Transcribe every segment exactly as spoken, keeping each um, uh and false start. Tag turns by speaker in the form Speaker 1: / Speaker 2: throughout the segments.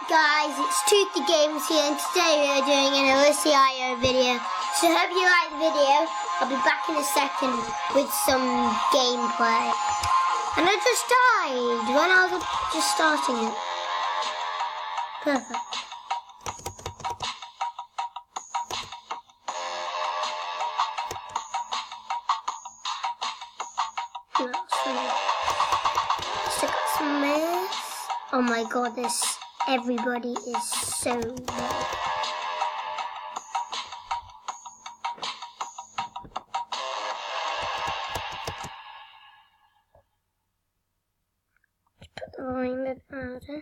Speaker 1: guys, it's Toothy Games here, and today we are doing an Alisio video. So I hope you like the video. I'll be back in a second with some gameplay. And I just died when I was just starting it. Perfect. Still got some mess. Oh my god, this everybody is so low. Put the line bit harder.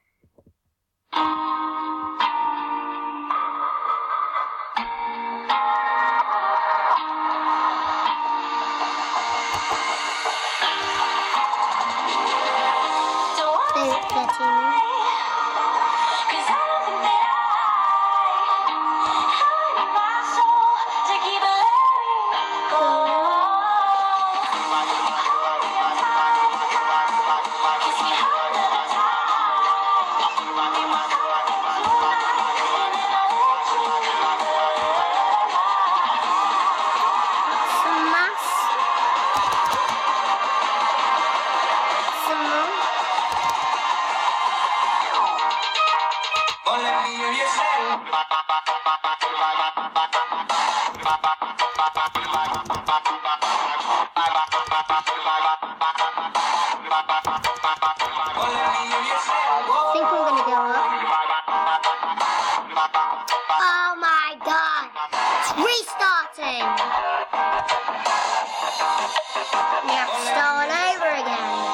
Speaker 1: I think we're gonna go up. Oh my god! It's restarting! We have to start over again.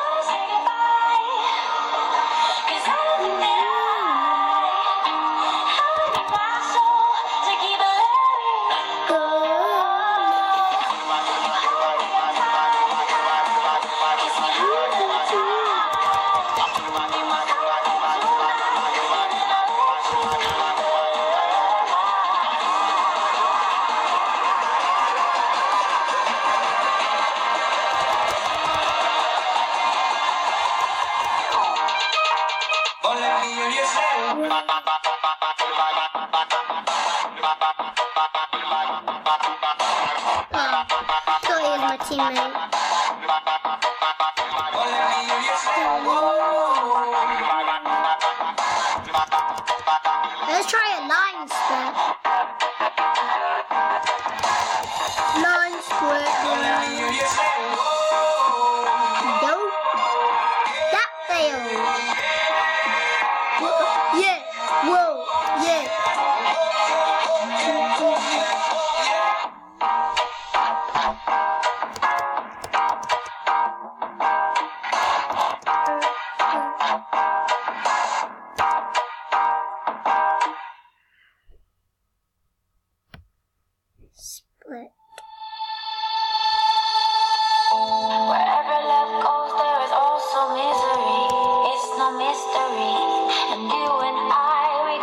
Speaker 1: Teammate. Let's try a line split. Line split. Nope. That failed. Whoa. Yeah. Whoa. Yeah. Split.
Speaker 2: Wherever love goes, there is also misery. It's no mystery. And you and I, we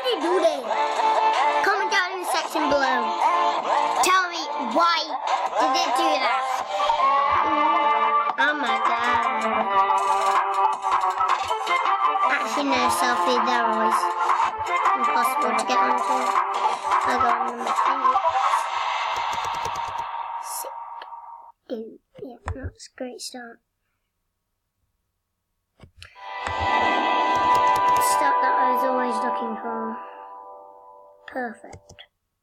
Speaker 1: did he do this? Comment down in the section below. Tell me why did it do that? Oh my god. Actually no, selfie, they're always impossible to get onto. I'll go on number eight. Sick. Dude, yeah, that's a great start. Start that I was always looking for. Perfect.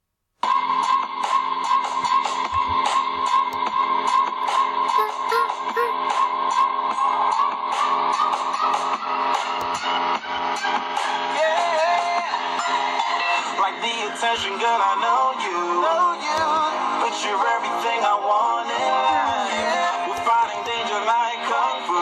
Speaker 2: Like the attention, girl, I know you. Know you. But you're everything I wanted. Yeah. We're fighting danger like kung fu.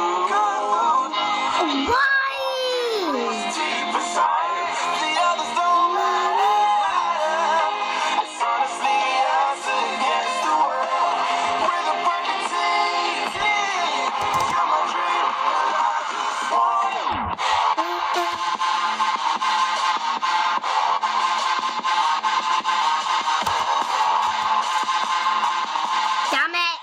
Speaker 1: Why?
Speaker 2: Deep inside, the others don't matter. It's honestly us against the world. We're the perfect team. You're my dream, but I just want it.
Speaker 1: Damn it!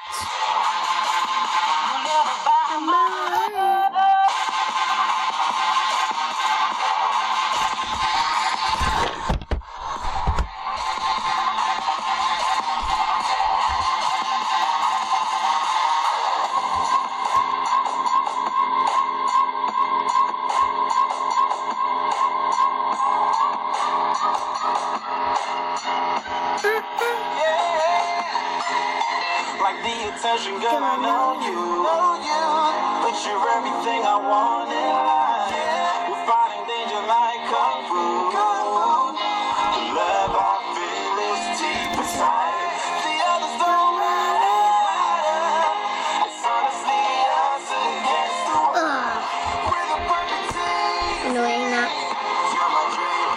Speaker 2: Like the attention, girl, I know you. Know you. But you're everything I wanted. We're fighting danger like kung fu. The love I feel is deep inside. The others don't matter. It's honestly us against the world.
Speaker 1: Ugh,
Speaker 2: We're the perfect team.
Speaker 1: annoying that.
Speaker 2: You're my dream.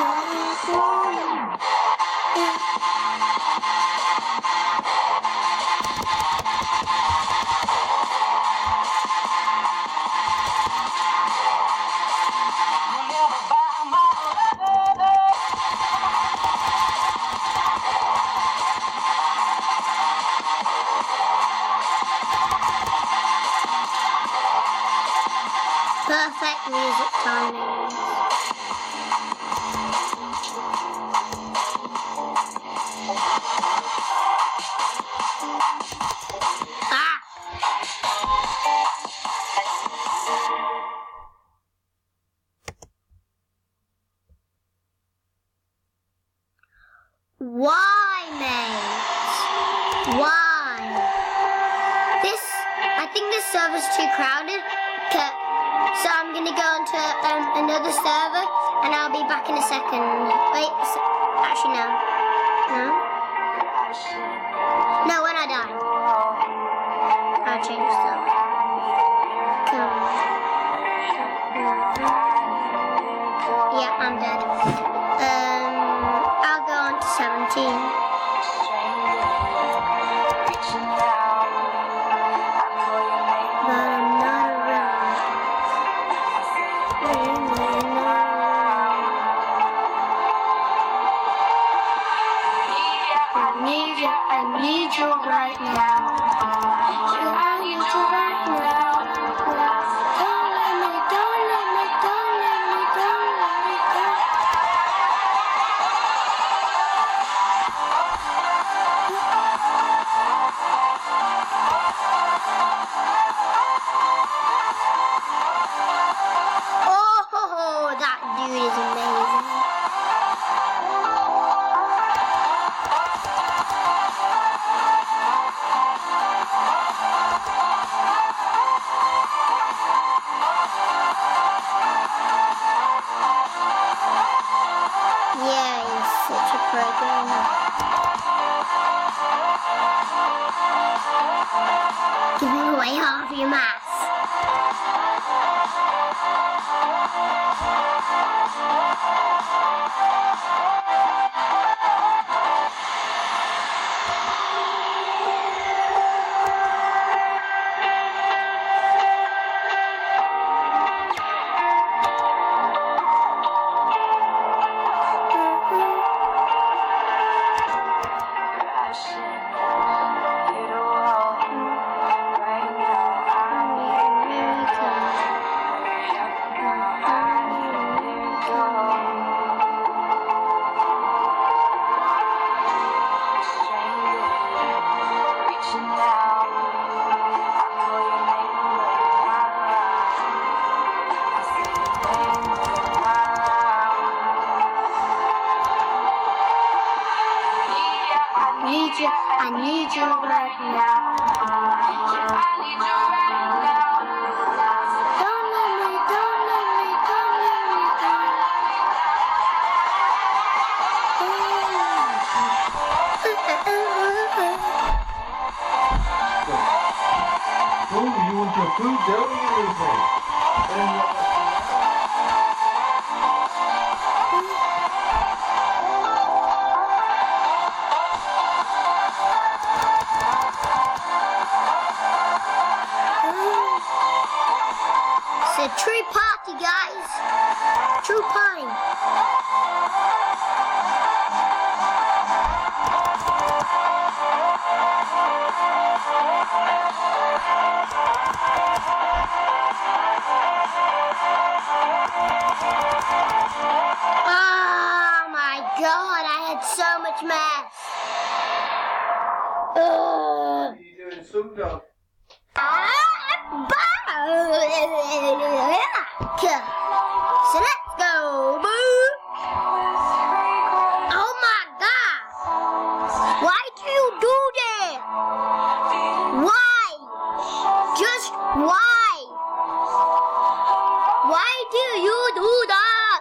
Speaker 1: Perfect music timing. Ah! Why, mate? Why? This, I think this server's too crowded. Okay, so I'm gonna go onto um, another server, and I'll be back in a second. Wait, s- actually no, no, no. When I die, I'll change the server. Come. Yeah, I'm dead. Um, I'll go on to seventeen. But I'm not around. I need you, I need you right now. You, I need you right now. Don't let me, don't let me, don't let me, don't let me go. Oh, that dude is amazing. Yeah, he's such a programmer. Giving away half your maths. I need you right now. I need you right now. Don't let me, don't let me, don't let me,
Speaker 3: Oh, you want your food, don't you, Lucy?
Speaker 1: It's a true party, guys. True party. Oh my God, I had so much mess. Ugh.
Speaker 3: What are you doing, some dog?
Speaker 1: So let's go, boo. Oh my God. Why do you do that? Why? Just why? Why do you do that?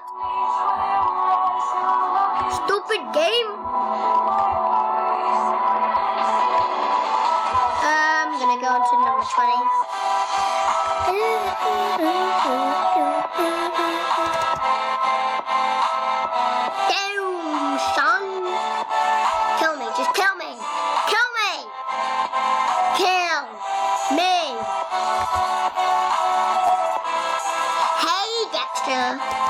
Speaker 1: Stupid game. I'm gonna go on to number twenty. Damn, son. Kill me, just kill me. Kill me. Kill me. Hey, Dexter.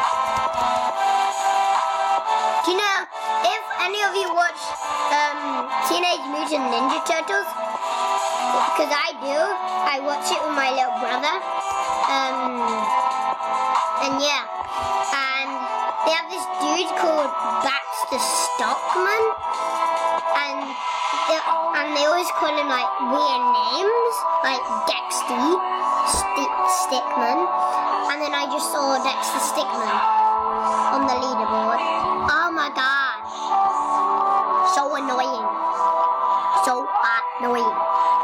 Speaker 1: Do you know, if any of you watch um, Teenage Mutant Ninja Turtles, because I do, I watch it with my little brother. Um, and yeah, and they have this dude called Baxter Stockman, and they, and they always call him like weird names, like Dexter St- Stickman, and then I just saw Dexter Stickman on the leaderboard. Oh my God, so annoying, so annoying.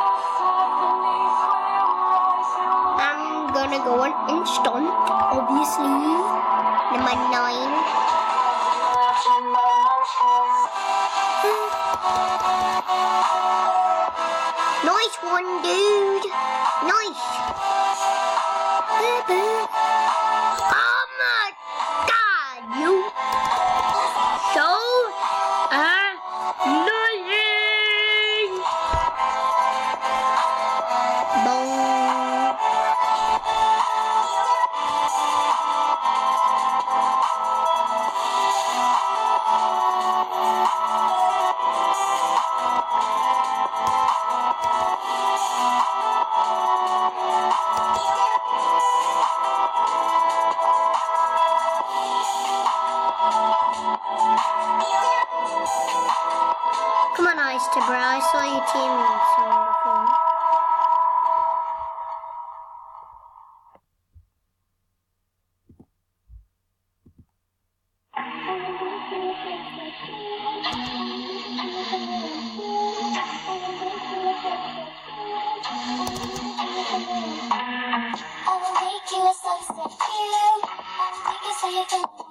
Speaker 1: I'm gonna go on instant, obviously. Number nine. Nice one, dude. Nice. Oh my God, you so annoying. Boom. Come on, Oyster Bro. I saw your teammates before.
Speaker 4: I will make you a sunset view. Make it so you can